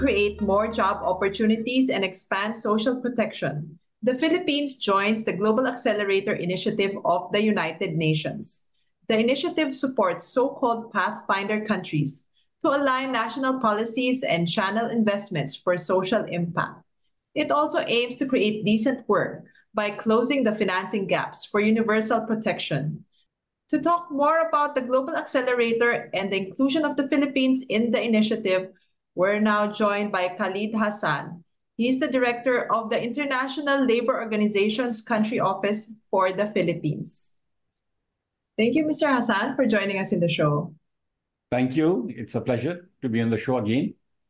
create more job opportunities and expand social protection, the Philippines joins the Global Accelerator Initiative of the United Nations. The initiative supports so-called Pathfinder countries to align national policies and channel investments for social impact. It also aims to create decent work by closing the financing gaps for universal protection. To talk more about the Global Accelerator and the inclusion of the Philippines in the initiative, we're now joined by Khalid Hassan. He's the director of the International Labor Organization's Country Office for the Philippines. Thank you, Mr. Hassan, for joining us in the show. Thank you. It's a pleasure to be on the show again.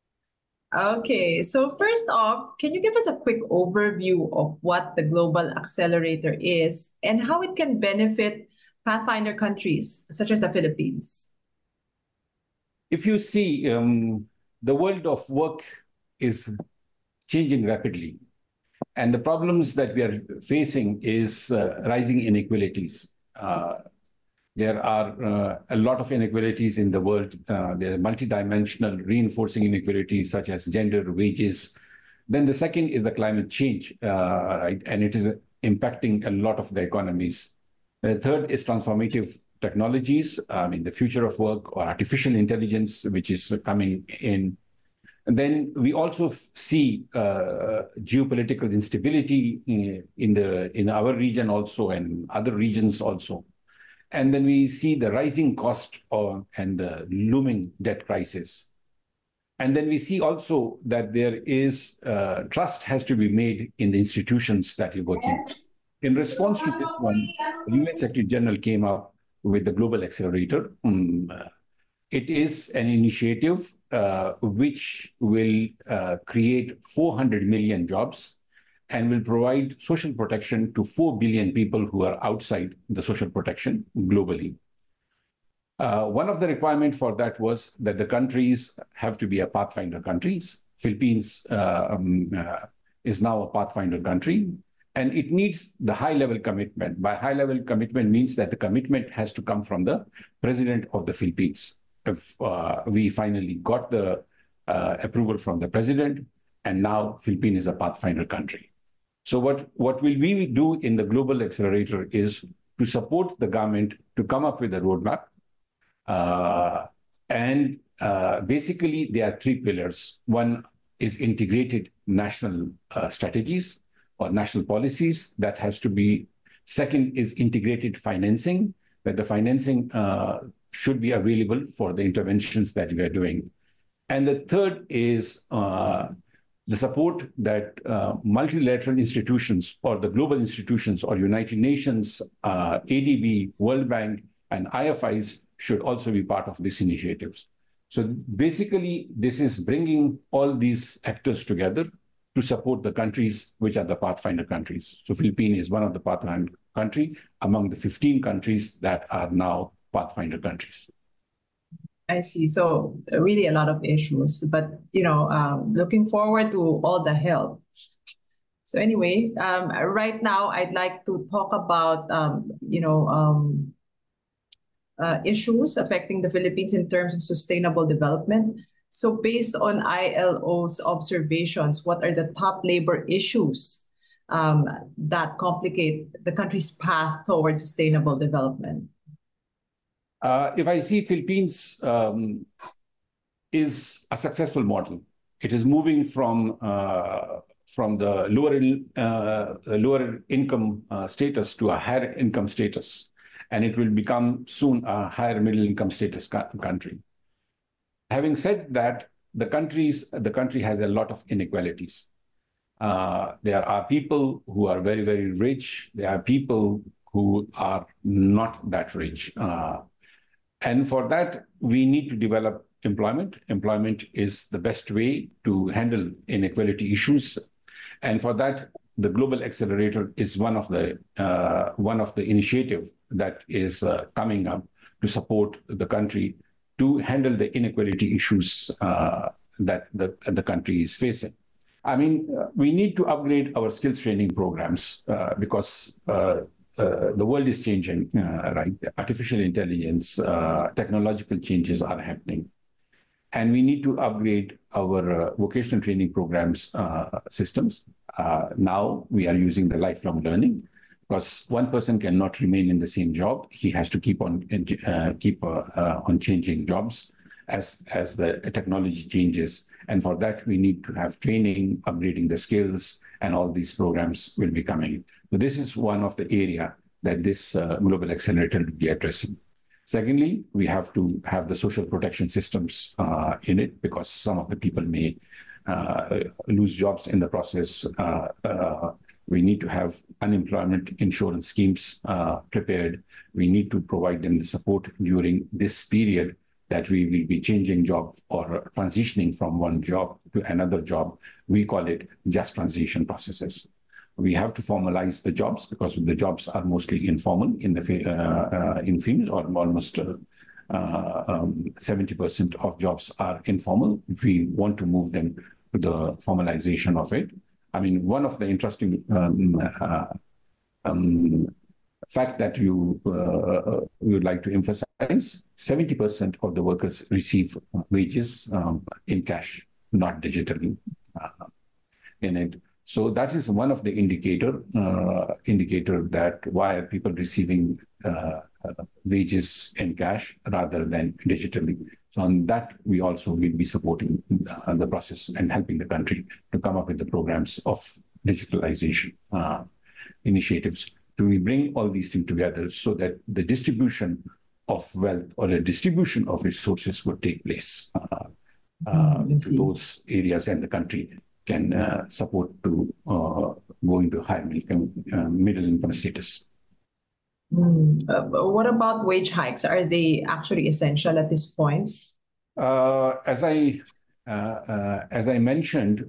Okay, so first off, can you give us a quick overview of what the Global Accelerator is and how it can benefit Pathfinder countries such as the Philippines? If you see, the world of work is changing rapidly. And the problems that we are facing is rising inequalities. There are a lot of inequalities in the world. There are multidimensional reinforcing inequalities such as gender, wages. Then the second is the climate change, right? And it is impacting a lot of the economies. The third is transformative technologies, the future of work or artificial intelligence, which is coming in. And then we also see geopolitical instability in our region also and other regions also. And then we see the rising cost and the looming debt crisis. And then we see also that there is trust has to be made in the institutions that you're working. In response to this one, the UN Secretary General came up with the Global Accelerator. It is an initiative which will create 400 million jobs and will provide social protection to 4 billion people who are outside the social protection globally. One of the requirements for that was that the countries have to be a Pathfinder countries. Philippines is now a Pathfinder country, and it needs the high-level commitment. By high-level commitment means that the commitment has to come from the President of the Philippines. If we finally got the approval from the President, and now Philippines is a Pathfinder country. So what will we do in the Global Accelerator is to support the government to come up with a roadmap. Basically, there are three pillars. One is integrated national strategies or national policies that has to be. Second is integrated financing, that the financing should be available for the interventions that we are doing. And the third is the support that multilateral institutions or the global institutions or United Nations, ADB, World Bank, and IFIs should also be part of these initiatives. So basically, this is bringing all these actors together to support the countries which are the Pathfinder countries. So Philippines is one of the Pathfinder countries among the 15 countries that are now Pathfinder countries. I see. So really a lot of issues, but looking forward to all the help. So anyway, right now I'd like to talk about issues affecting the Philippines in terms of sustainable development. So based on ILO's observations, what are the top labor issues that complicate the country's path towards sustainable development? If I see Philippines is a successful model, it is moving from the lower income status to a higher income status, and it will become soon a higher middle income status country. Having said that, the country has a lot of inequalities. There are people who are very, very rich. There are people who are not that rich. And for that, we need to develop employment. Employment is the best way to handle inequality issues. And for that, the Global Accelerator is one of the initiatives that is coming up to support the country to handle the inequality issues that the country is facing. I mean, we need to upgrade our skills training programs because the world is changing, right? Artificial intelligence, technological changes are happening. And we need to upgrade our vocational training programs systems. Now we are using the lifelong learning, because one person cannot remain in the same job. He has to keep on changing jobs as the technology changes. And for that, we need to have training, upgrading the skills, and all these programs will be coming. So this is one of the area that this Global Accelerator will be addressing. Secondly, we have to have the social protection systems in it, because some of the people may lose jobs in the process. We need to have unemployment insurance schemes prepared. We need to provide them the support during this period that we will be changing job or transitioning from one job to another job. We call it just transition processes. We have to formalize the jobs, because the jobs are mostly informal in fields, or almost 70% of jobs are informal. We want to move them to the formalization of it. I mean, one of the interesting fact that we would like to emphasize, 70% of the workers receive wages in cash, not digitally in it. So that is one of the indicator that why are people receiving wages in cash rather than digitally. So on that, we also will be supporting the process and helping the country to come up with the programs of digitalization initiatives. Do we bring all these things together so that the distribution of wealth or the distribution of resources would take place to those areas, and the country can support to go into higher middle income status. What about wage hikes? Are they actually essential at this point? As I mentioned,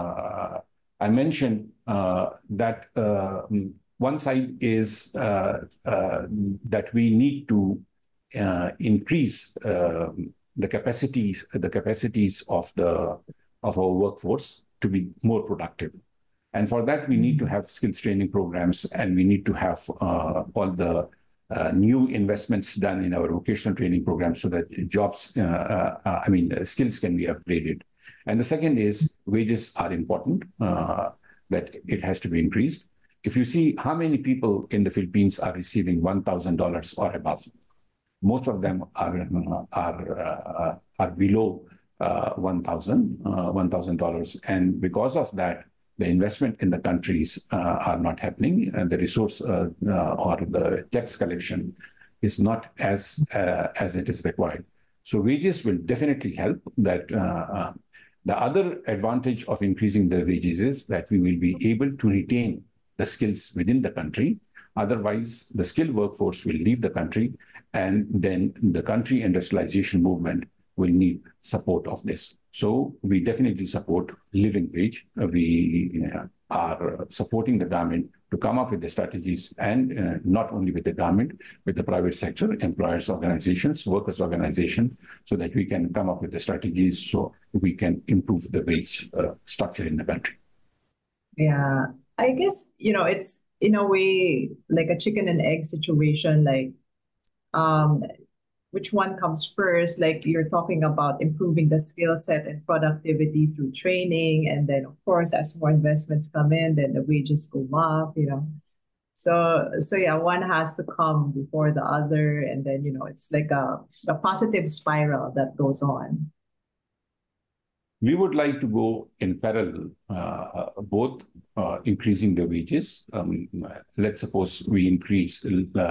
that one side is that we need to increase the capacities of our workforce to be more productive. And for that, we need to have skills training programs, and we need to have all the new investments done in our vocational training programs so that jobs, skills can be upgraded. And the second is wages are important, that it has to be increased. If you see how many people in the Philippines are receiving $1,000 or above, most of them are below $1,000, and because of that, the investment in the countries are not happening, and the resource or the tax collection is not as it is required. So wages will definitely help. That the other advantage of increasing the wages is that we will be able to retain the skills within the country. Otherwise, the skilled workforce will leave the country, and then the country industrialization movement will need support of this. So we definitely support living wage. We are supporting the government to come up with the strategies, and not only with the government, with the private sector, employers organizations, workers organizations, so that we can come up with the strategies so we can improve the wage structure in the country. Yeah, I guess, it's in a way like a chicken and egg situation, like which one comes first? Like you're talking about improving the skill set and productivity through training. And then, of course, as more investments come in, then the wages go up, So yeah, one has to come before the other. And then, it's like a positive spiral that goes on. We would like to go in parallel, both increasing the wages. Let's suppose we increase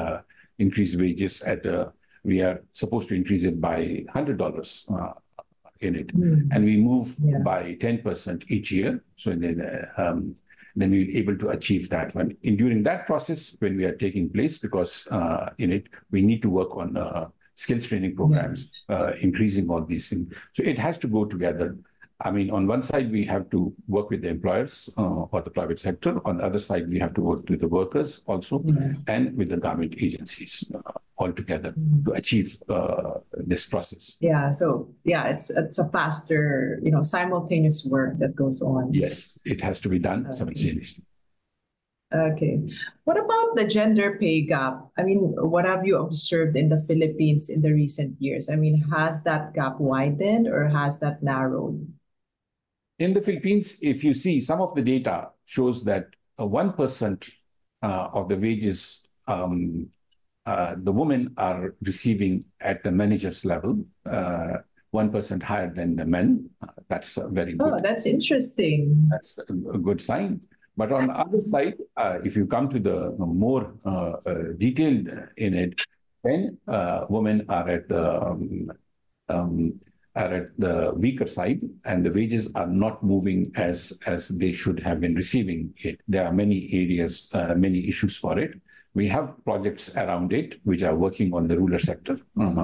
wages we are supposed to increase it by $100 in it, and we move by 10% each year. So then we'll be able to achieve that. During that process, when we are taking place, because in it we need to work on skills training programs, increasing all these things. So it has to go together. I mean, on one side, we have to work with the employers or the private sector. On the other side, we have to work with the workers also, and with the government agencies all together to achieve this process. Yeah. So yeah, it's a faster, simultaneous work that goes on. Yes, it has to be done simultaneously. Okay. What about the gender pay gap? I mean, what have you observed in the Philippines in the recent years? I mean, has that gap widened or has that narrowed? In the Philippines, if you see, some of the data shows that 1% of the wages the women are receiving at the manager's level, 1% higher than the men. That's very good. Oh, that's interesting. That's a good sign. But on the other side, if you come to the more detailed in it, then women are at the weaker side, and the wages are not moving as they should have been receiving it. There are many areas, many issues for it. We have projects around it, which are working on the rural sector.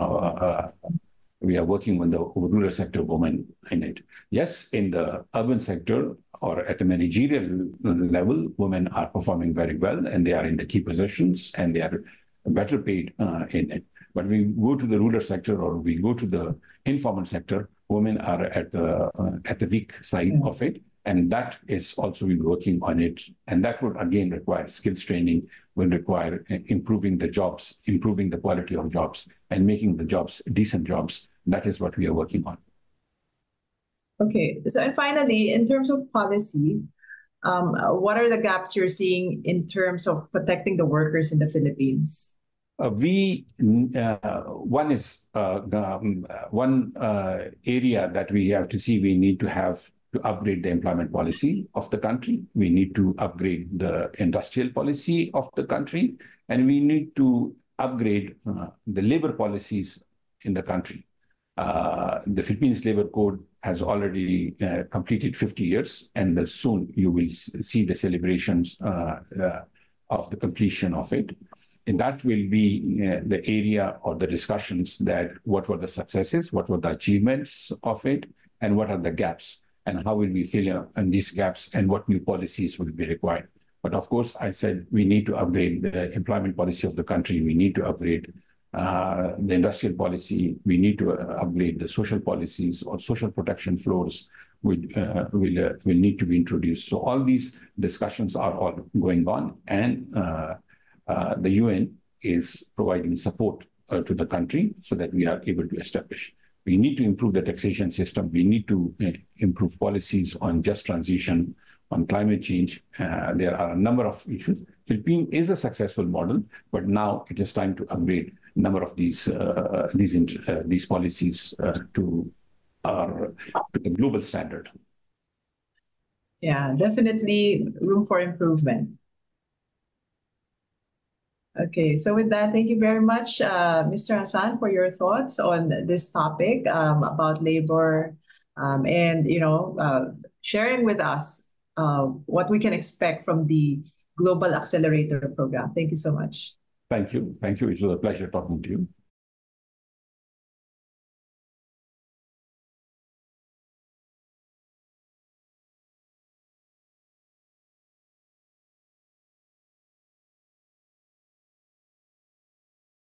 We are working on the rural sector women in it. Yes, in the urban sector or at a managerial level, women are performing very well, and they are in the key positions, and they are better paid in it. But we go to the rural sector or we go to the informal sector, women are at the weak side of it. And that is also we're working on it. And that would again require skills training, will require improving the jobs, improving the quality of jobs, and making the jobs decent jobs. That is what we are working on. Okay. So, and finally, in terms of policy, what are the gaps you're seeing in terms of protecting the workers in the Philippines? One area that we have to see, we need to upgrade the employment policy of the country. We need to upgrade the industrial policy of the country, and we need to upgrade the labor policies in the country. The Philippines Labor Code has already completed 50 years, and soon you will see the celebrations of the completion of it. And that will be the area or the discussions that what were the successes, what were the achievements of it, and what are the gaps, and how will we fill in these gaps, and what new policies will be required. But of course, I said we need to upgrade the employment policy of the country. We need to upgrade the industrial policy. We need to upgrade the social policies or social protection floors will need to be introduced. So all these discussions are all going on, and the UN is providing support to the country so that we are able to establish. We need to improve the taxation system. We need to improve policies on just transition, on climate change. There are a number of issues. Philippines is a successful model, but now it is time to upgrade a number of these policies to the global standard. Yeah, definitely room for improvement. Okay, so with that, thank you very much, Mr. Hassan, for your thoughts on this topic about labor, and sharing with us what we can expect from the Global Accelerator Program. Thank you so much. Thank you. Thank you. It was a pleasure talking to you.